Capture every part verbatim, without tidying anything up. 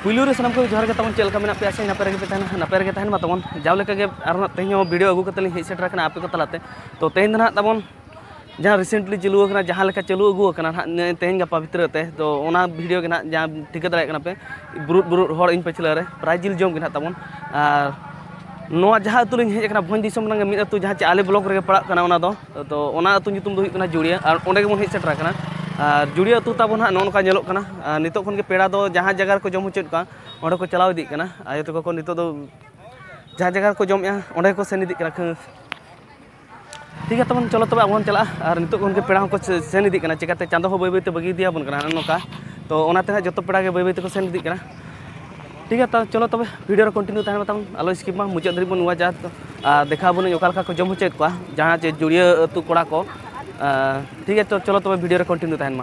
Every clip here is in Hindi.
पुलू रे सामान को जोहार के तमन चेलका मेना पे आसे नापे रगे पे तहन नापे रगे तहन मा तमन जाव लेका गे आर तेहन वीडियो अगू कतलिन हेज सेटर कना आपे को तलाते तो तेहन ना तमन जहाँ रिसेंटली चालू करना जहाँ लेका चालू अगू करना तेहन गपा भितर ते तो ओना वीडियो के ना जहाँ ठिका दाड़े कना पे बुरुट बुरुट हर इन पछला रे प्राय जिल जोम के ना तमन आर नोआ जहाँ अतु लिन हेज कना भोज दिसम नंगे मिद अतु जहाँ चे आले ब्लॉक रे पड़ा कना ओना दो तो ओना अतु नितुम दो हुई कना जुड़िया आर ओंडे गेबन हेज सेटर कना और जुड़िया अतु ताबन हा नोनका नेलोक कना नितो खन के पेड़ा दो जहाँ जगह को जम होचेद का ओंडे को चलाव इदी कना आयो तको को नितो दो जहाँ जगह को जम या ओंडे को सेन इदी कना ठीक है तब चलो तब अब चला और नितो उनके पेड़ा को सेन इदी कना चिकाते चांदो हो बई बई ते बगी दिया बन कना नोका तो ओनाते जतो पेड़ा के बई बई ते को सेन इदी कना ठीक है तब चलो तब वीडियो कंटिन्यू तहन बताऊं आलो स्किप मा मुचाद धरी बन जा देखा बन ओका को जम होचेद को जहाँ चे जुड़िया अतु कोड़ा को ठीक है तो चलो तब वीडियो कंटिन्यू तहन मा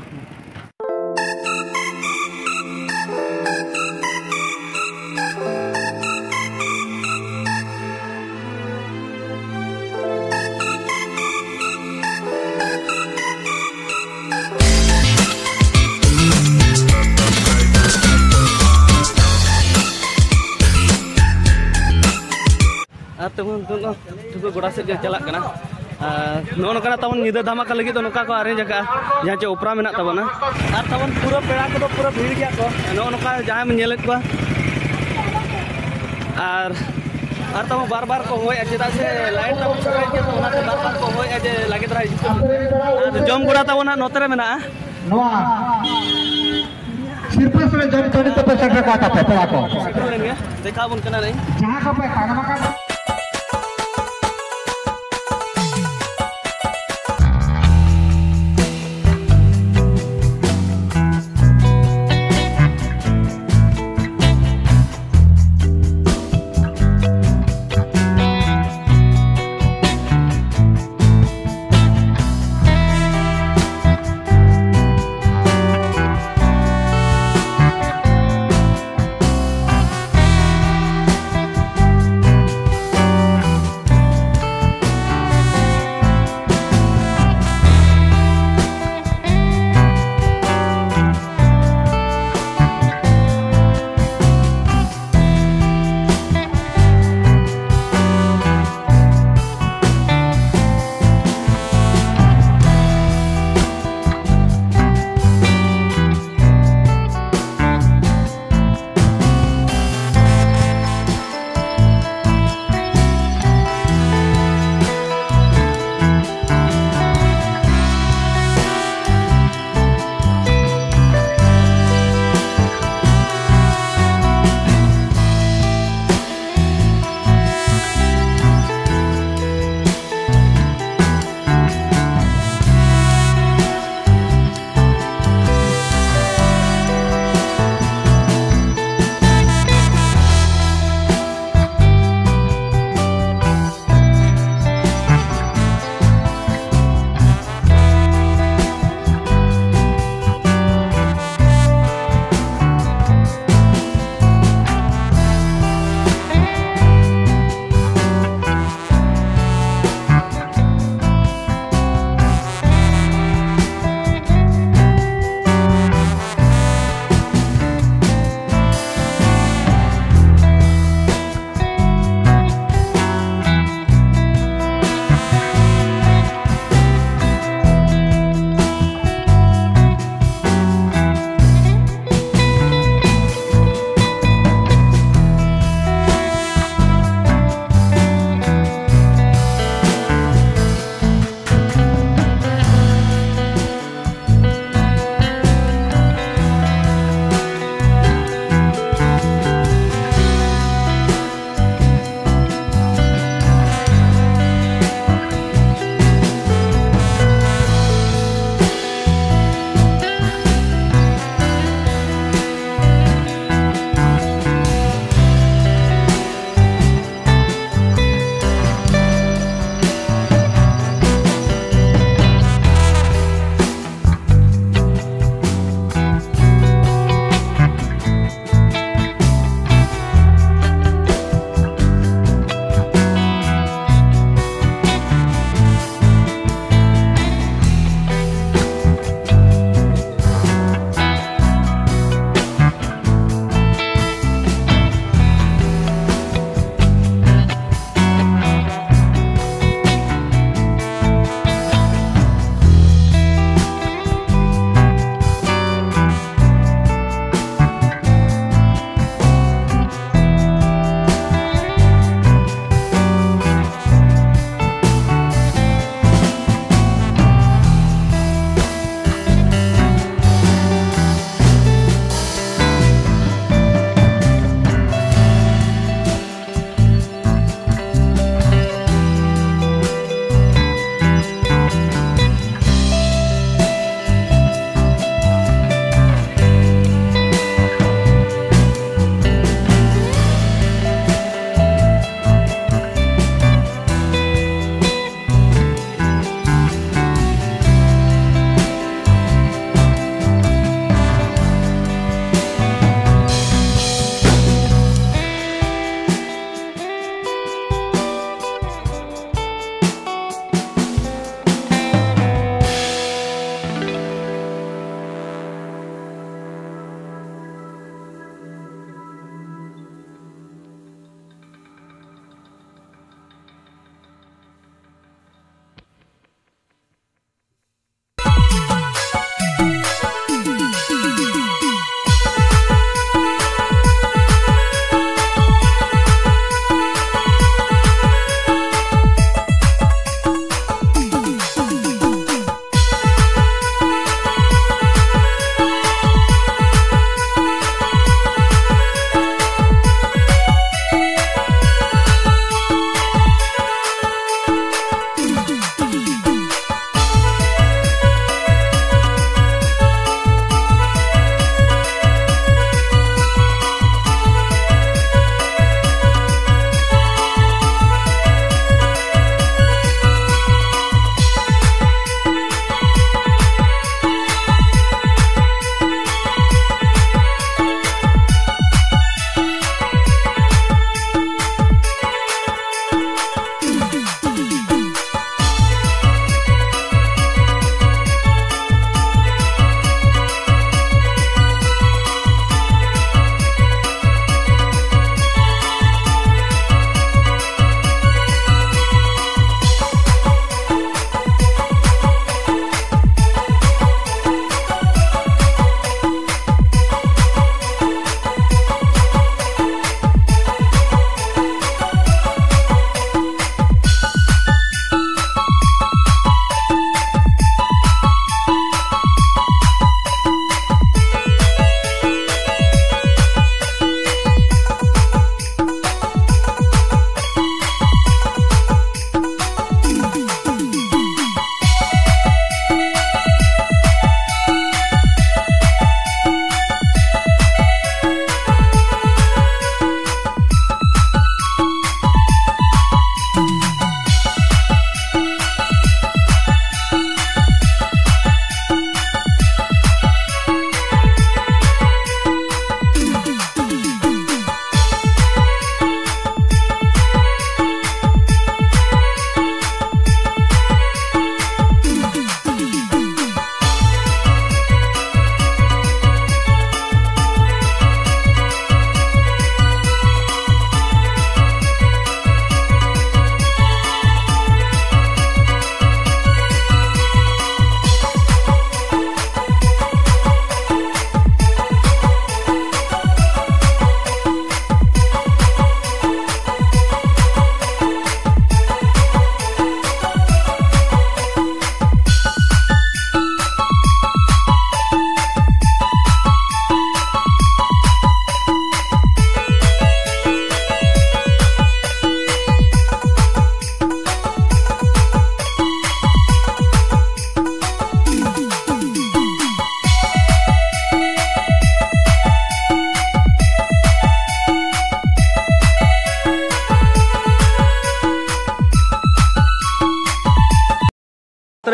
तब गोड़ा से चला नोना तब निदा धमाका लगे नौका को अरेंज जहाँ चे उपरा में तबना और तब पूरा पेड़ा को पूरा भीड़ गया को नौका जहाँ में नेलेद को और और तब बार बार को होय चेदा से लाइन तब सगाई के तो बार बार को होय जे लगे दरा जम गोड़ा तब ना नोतरे में ना नोआ सिरपस में जम तोड़ी तो पे सेटर का पे पेड़ा को देखा बन कना नहीं जहाँ को पे खाना का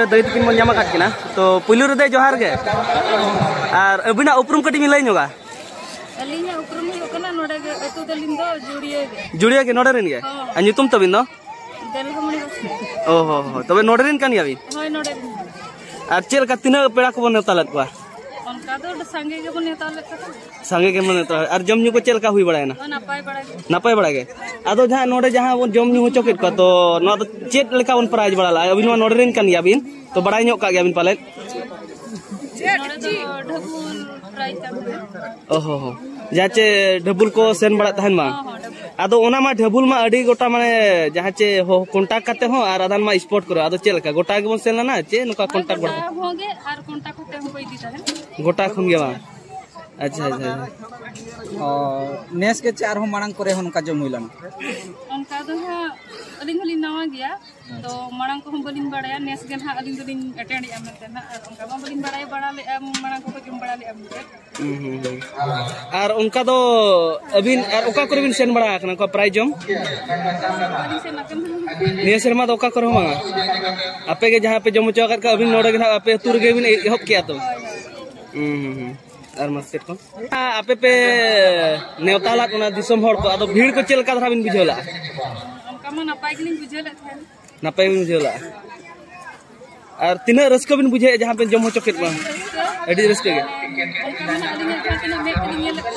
दाई तकिन मन जामा काट किना तो पुइलु रे दे जोहार गे आर अबिना उपरुम कटी मिलाई नोगा अलिnya उपरुम ᱦᱩᱭᱩᱜ ᱠᱟᱱᱟ ᱱᱚᱰᱮ ᱜᱮ ᱟᱹᱛᱩ ᱫᱟᱞᱤᱧ ᱫᱚ ᱡᱩᱲᱤᱭᱟᱹ ᱜᱮ जुड़िया के नोडे रेन गे आ ᱧᱩᱛᱩᱢ तबिन दो ᱫᱮᱞᱦᱚᱢᱚᱱᱤ ᱵᱟᱥᱠᱮ ओ हो हो तबे नोडे रेन कान याबी ᱦᱳᱭ ᱱᱚᱰᱮ ᱜᱮ आर चेल का तिना पेड़ा को नेवता लत को ᱚᱱᱠᱟ ᱫᱚ ᱥᱟᱸᱜᱮ ᱜᱮᱵᱚᱱ ᱱᱮᱣᱛᱟ ᱞᱮᱫ ᱠᱚᱣᱟ संगे के मन नेवता आर जम न्यू को चेल का हुई बड़ायना ᱱᱟᱯᱟᱭ ᱵᱟᱲᱟ ᱜᱮ नापाय बड़ा गे आदो जहां नोडे जहां बन जम न्यू होचो केट को तो नो तो चेत लेका बन प्राइज बड़ाला अबिन नो नोडे रेन कान याबिन तो बड़ाय ᱧᱚᱜ का गयाबिन पाले नोडे दो ढबुल प्राइज का ओहो हो जाचे ढबुल को सेन बड़ा तहन मा आदो ओना मा ढबुल मा अडी गोटा माने जहाचे हो कांटेक्ट करते हो आर आदान मा स्पोर्ट करो आदो चेल का गोटा गेबन सेन ना चे नुका कांटेक्ट बड़ा होगे आर कांटेक्ट करते हम कोई दीता है गोटा खुन गे मा अच्छा अच्छा और नेस के चार हो मांग करे उनका जम हुई उनका तो हाँ अलिंग हलिंग नवा गया तो मांग को हम बलिंग बड़ाया नेस के हाँ अलिंग दोलिंग अटेंड या मिलते ना उनका हम बलिंग बड़ाया बड़ा ले मांग को जम बड़ा ले अमते आर उनका तो अबिन आर ओका करबिन सेन बड़ा कना को प्राइज जम बलिंग से नकम निया शर्मा तो ओका करो मांगा आपे के जहां पे जम चौकर का अबिन नोडे के आपे तुर के बिन एहब किया तो हम्म आर मार्केट को आपे पे नेवताला कोना दिसम हर को आदो भीड़ को चेल का धरा बिन बुझेला उनका मन अपाई के लिए बुझे ले थे नापाय बिन बुझेला आर तिना रस्क बिन बुझे जहां पे जम चौकेट मा एडी रस्क के उनका मन अलिंग जाते ना में के लिए ले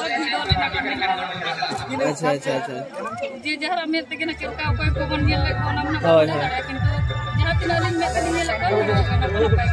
को अच्छा अच्छा अच्छा जे जहरा में ते के ना केका कोई को बन गेल ले को ना ना होय होय किंतु जहां तिना अलिंग में के लिए ले को ना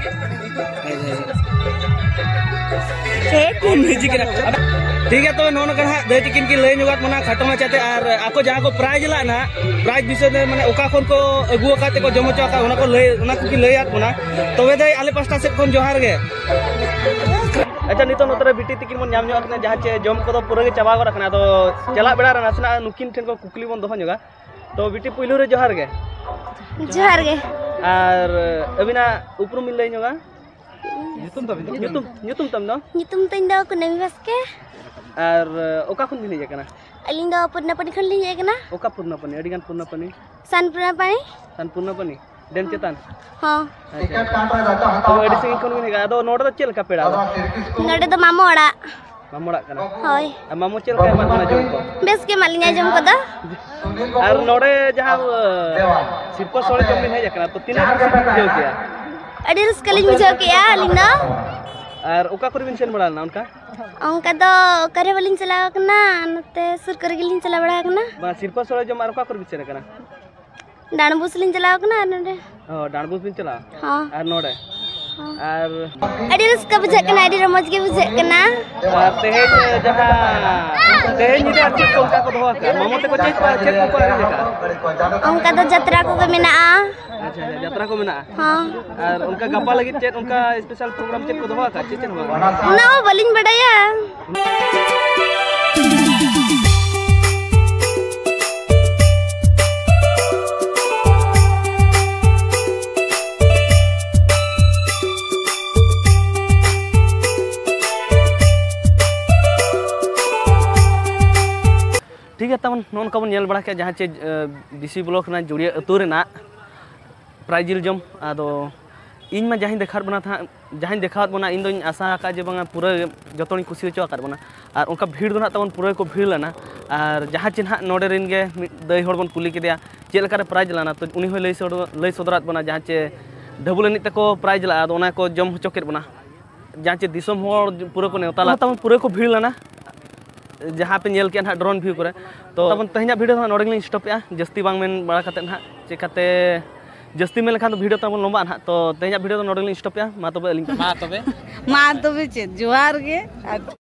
ठीक है तो नोन कना दे चिकिन की लय जोगात मना खटमा चाहते और आको जहां को प्राइज ला ना प्राइज विषय में माने ओका कोन को अगुआ काते को जमो चाका उना को लय उना को की लयात मना तबे दे आले पास्ता से कोन जोहार गे अच्छा नितो नोतरे बिटी तिकिन मन नाम जोआ जहां चे जम को तो पूरा के चाबा गरा कना तो चला बेड़ा रे नासना नुकिन ठेन को कुकली बन दोह जोगा तो बिटी पुइलु रे जोहार गे जोहार गे और अबिना उपरुम मिल लय जोगा ᱧᱩᱛᱩᱢ ᱛᱟᱵᱤᱱ ᱫᱚ ᱧᱩᱛᱩᱢ ᱧᱩᱛᱩम ᱛᱟᱢ ᱫᱚ ᱧᱩᱛᱩᱢ ᱛᱤᱧ ᱫᱚ ᱠᱩᱱᱟᱹᱢᱤ ᱵᱟᱥᱠᱮ और ओका खुन बिन हेज कना अलिंग दो पूर्णपनी खन लिᱧ हेज कना ओका पूर्णपनी अडी गान पूर्णपनी सन पूर्णपनी सन पूर्णपनी डेम चेतन हां तो एडी सिंग कोन बिन हेगा दो नोड दो चेल का पेड़ा नडे दो मामो ओड़ा मामोड़ा कना होय आ मामो चेल का माना जम को बेस के मालिnya जम को दो और नोडे जहां सिरपा सोळे जम बिन हेज कना तो तीन सिरपा जो किया अडी रस्का लिᱧ बुझाव केया अलिंग दो और ओका कर बिन सेन बड़ा ना उनका उनका दो करे बलिन चलाव कना नते सुर कर गिलिन चला बड़ा कना बा सिरपा सोळे जम और ओका कर बिन सेन कना डाणबुस लिन चलाव कना नडे ओ डाणबुस बिन चला हां और नोडे और अडी रस्का बुझा कना अडी रमज के बुझा कना तेहेज जहां तेहेज निदे अच्छे को उनका को दोहा का मामो ते को चेक चेक को कर लेका उनका दो जत्रा को मेना अच्छा यात्रा को मेना हां और उनका गप्पा लगी चेक उनका स्पेशल प्रोग्राम चेक को दोहा का चेक चेक होगा ना बलिन बड़ाया ठीक है तब नोन का बन बड़ा के जहाँ चे डीसी ब्लॉक ना जुड़िया अतु रेना प्राइजिल जम आदो इन में जहाँ देखा बना था जहाँ देखा बना इन दो आशा का जे बंगा पूरा जतोनी खुशी होचो आकार बना और उनका भीड़ दो ना तब पूरा को भीड़ लेना और जहाँ चे ना नोडे रेन गे दई हड़ बन कुली के दिया चेल का प्राइज लाना तो उनी लय लय सदरात बना जहाँ चे ढबुल एनित तक प्राइज ला आदो उना को जम होचो केट बना जहाँ चे दिसम हड़ पूरा को नेवता तब पूरा को भीड़ लेना जहाँ पे नेल के ना ड्रोन व्यू करे तो तब तेहना वीडियो नोडे लिंग स्टॉपया जस्ती बांग मेन बड़ा कते ना चिकाते जस्ती मेन लेखान वीडियो तब लंबा ना तो तेहना वीडियो नोडे लिंग स्टॉपया मा तबे अलिंग मा तबे मा तबे चे जोहार गे।